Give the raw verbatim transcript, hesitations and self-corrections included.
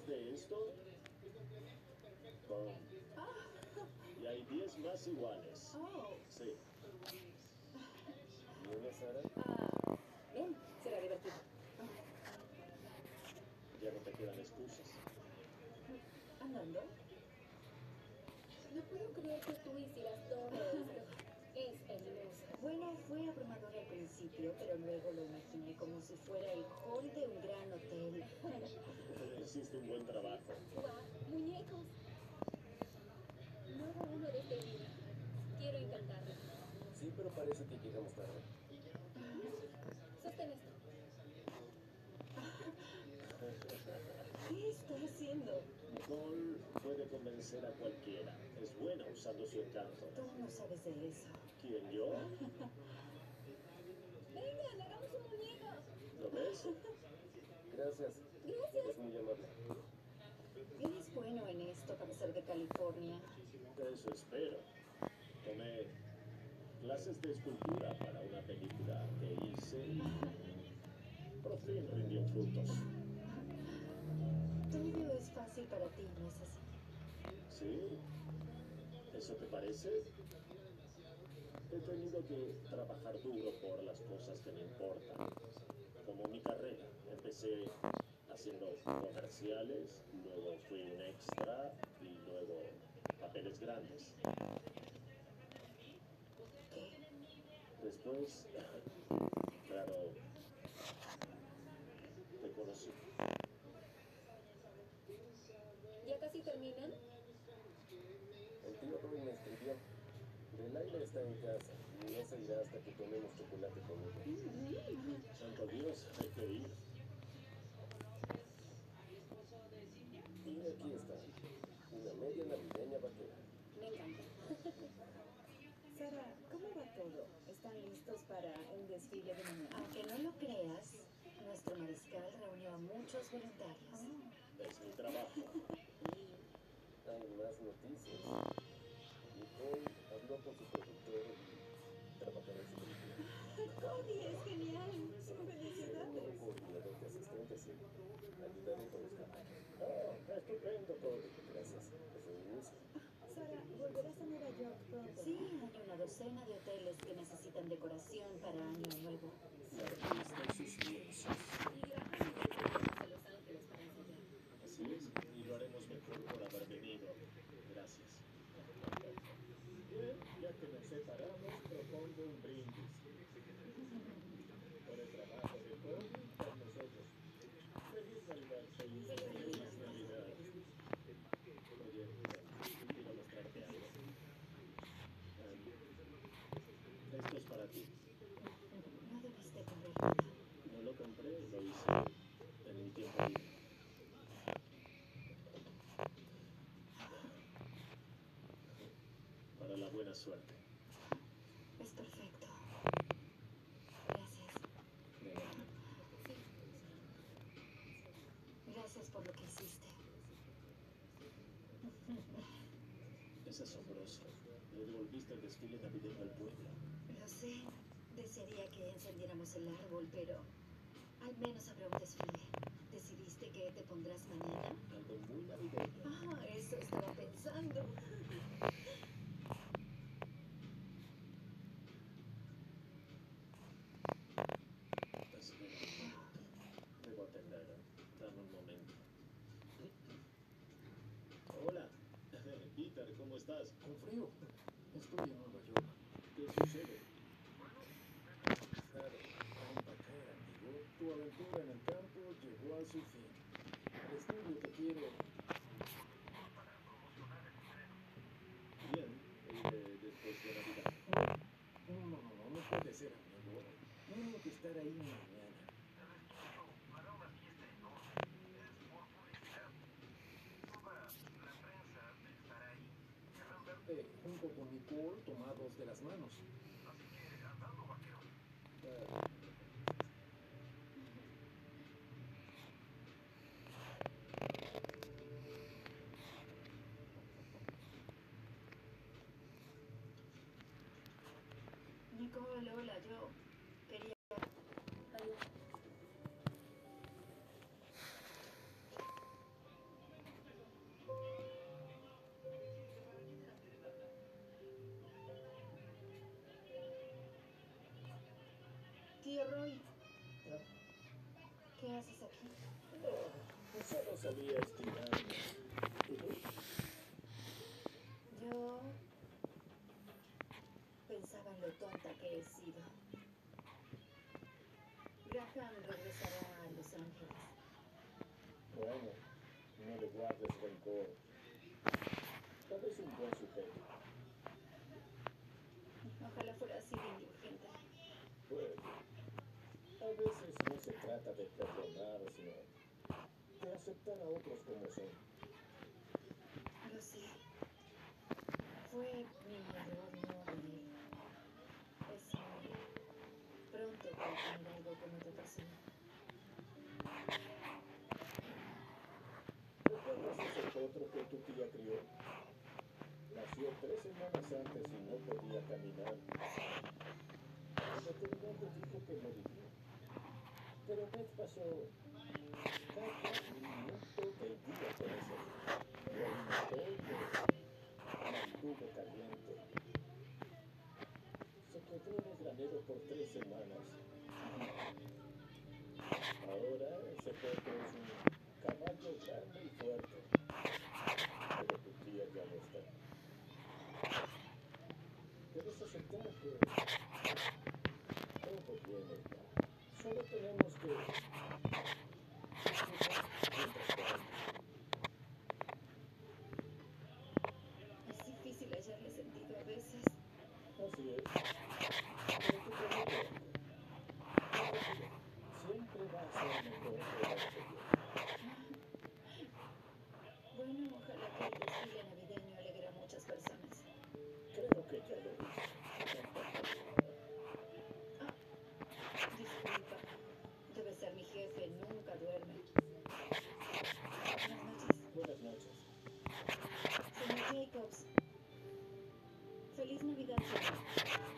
¿Sabes de esto? Con... Y hay diez más iguales. Oh. Sí. ¿Y una, Sara? Ah, bien, será divertido. Ya no te quedan excusas. ¿Andando? No puedo creer que tú hicieras todo esto. Es hermoso. Bueno, fue abrumador al principio, pero luego lo imaginé como si fuera el hall de un gran hotel. Hiciste un buen trabajo. ¡Guau! ¡Muñecos! No hago uno de este día. Quiero intentarlo. Sí, pero parece que llegamos tarde. Sostén esto. ¿Qué está haciendo? Nicole puede convencer a cualquiera. Es buena usando su encanto. Tú no sabes de eso. ¿Quién, yo? Vengan, hagamos un muñeco. ¿Lo ves? Gracias. Gracias. Es muy amable. Eres bueno en esto para ser de California. Eso espero. Tomé clases de escultura para una película que hice y por fin rindió frutos. Todo es fácil para ti, ¿no es así? ¿Sí? ¿Eso te parece? He tenido que trabajar duro por las cosas que me importan, como mi carrera. Empecé haciendo comerciales, luego fui un extra y luego papeles grandes. ¿Qué? Después, claro, te conocí. ¿Ya casi terminan? El tío Roy me escribió. Delilah está en casa y no se irá hasta que tomemos chocolate conmigo. Santo Dios, hay que ir. Y aquí está. Una media navideña vaquera. Me encanta. Sara, ¿cómo va todo? ¿Están listos para un desfile de mañana? Aunque no lo creas, nuestro mariscal reunió a muchos voluntarios. Es mi trabajo. Hay más noticias. Nicole habló con su productor y trabajará en su película. ¡Cody, es genial! Seré un ¡Felicidades! coordinador de asistentes y ayudaré con los cambios. Oh, estupendo, Cody. Gracias. Es un inicio. Sara, ¿volverás a Nueva York pronto? Sí, hay una docena de hoteles que necesitan decoración para Año Nuevo. La artista y sus lienzos. Y grabamos a Los Ángeles para ensayar. Así es, y lo haremos mejor por haber venido. Gracias. Bien, ya que nos separamos, propongo un brindis. Por el trabajo de Cody con nosotros. Feliz Navidad. Feliz, Feliz Navidad. Oye, quiero mostrarte algo. Um, esto es para ti. No debiste comprar nada. No lo compré, lo hice en mi tiempo libre. Para la buena suerte. Es perfecto. Gracias. De nada. Gracias por lo que hiciste. Es asombroso. Le devolviste el desfile navideño al pueblo. Lo sé. Desearía que encendiéramos el árbol, pero al menos habrá un desfile. ¿Decidiste que te pondrás mañana? Algo muy navideño. Ah, eso estaba pensando. Así que un momento. Debo atender. Dame un momento. Hola. Peter, ¿cómo estás? Con frío. Estoy en Nueva York. ¿Qué sucede? Claro, a empacar, amigo. Tu aventura en el campo llegó a su fin. El estudio te quiere. Bien. Iré después de Navidad. No, no, no, no, no puede ser, amigo. Tengo que estar ahí mañana. Eh, junto con Nicole, tomados de las manos. Ah, Nicole, hola, yo quería... Adiós. Ah, ¿Qué haces aquí? no, solo salí a estirarme. ¿Y tú? Yo pensaba en lo tonta que he sido. Graham regresará a Los Ángeles. Bueno, no le guardes rencor. Tal vez un buen sujeto. Ojalá fuera así de indulgente. Pues, a veces no se trata de perdonar, sino de aceptar a otros como son. Lo sé. Fue mi error no ver. Es muy pronto para tener algo con otra persona. ¿Recuerdas ese potro que tu tía crió? Nació tres semanas antes y no podía caminar. El veterinario dijo que moriría. Pero Beth pasó cada minuto del día con ese niño. Lo alimentó y lo mantuvo caliente. Se quedó en el granero por tres semanas. Ahora ese potro es un caballo grande y fuerte. Pero tu tía ya no está. Debes aceptar que todo viene ya. Solo tenemos que disfrutar mientras podamos. Es difícil hallarle sentido a veces. Así es. Pero tú conmigo, no te olvides, siempre va a ser mejor quedarse bien. Bueno, ojalá que el desfile navideño alegre a muchas personas. Creo que ya lo hizo. Ah, disculpa. Debe ser mi jefe, nunca duerme. Buenas noches. Buenas noches. Señor Jacobs. Feliz Navidad, señor.